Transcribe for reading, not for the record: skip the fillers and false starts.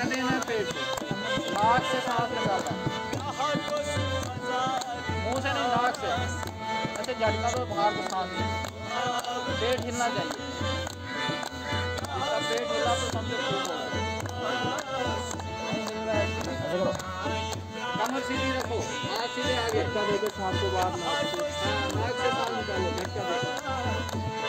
झटका देना है पेट से, नाक से सांस निकालना है, मुंह से नहीं नाक से, ऐसे झटका दो बाहर को सांस लेना, पेट हिलना चाहिए, पेट हिला तो समझो ठीक होगा। नहीं हिल रहा है कमर सीधी रखो, हाथ सीधे आगे, झटका देके सांस को बाहर नाक से सांस निकालो, झटका देके